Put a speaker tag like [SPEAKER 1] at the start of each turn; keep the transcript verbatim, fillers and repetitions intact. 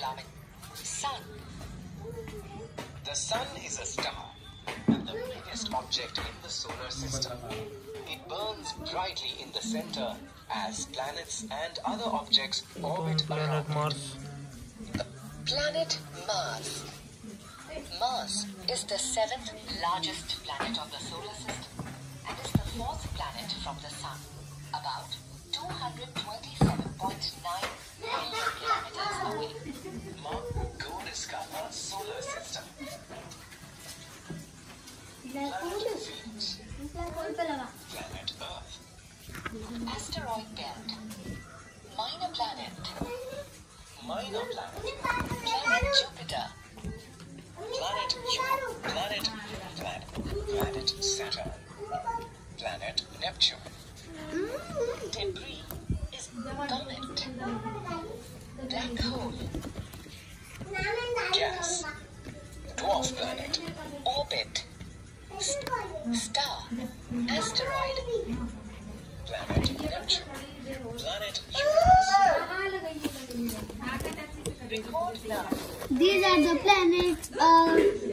[SPEAKER 1] alarming. Sun.
[SPEAKER 2] The Sun is a star and the biggest object in the solar system. It burns brightly in the center as planets and other objects orbit around
[SPEAKER 3] Mars.
[SPEAKER 1] it. Planet Mars. Mars is the seventh largest planet of the solar system and is the fourth planet from the Sun, about two hundred twenty-seven point nine million kilometers away.
[SPEAKER 2] Mark, go discover solar system. Planet Venus. Planet Earth.
[SPEAKER 1] Asteroid belt. Minor planet.
[SPEAKER 2] Minor planet.
[SPEAKER 1] Planet Jupiter.
[SPEAKER 2] Planet Jupiter. Planet, planet, planet Saturn. Planet Neptune.
[SPEAKER 1] Debris is comet. Black hole.
[SPEAKER 2] Gas. Dwarf planet.
[SPEAKER 1] Orbit. Star. Asteroid.
[SPEAKER 2] Planet Neptune. Planet Uranus.
[SPEAKER 1] Record now.
[SPEAKER 4] These are the planets of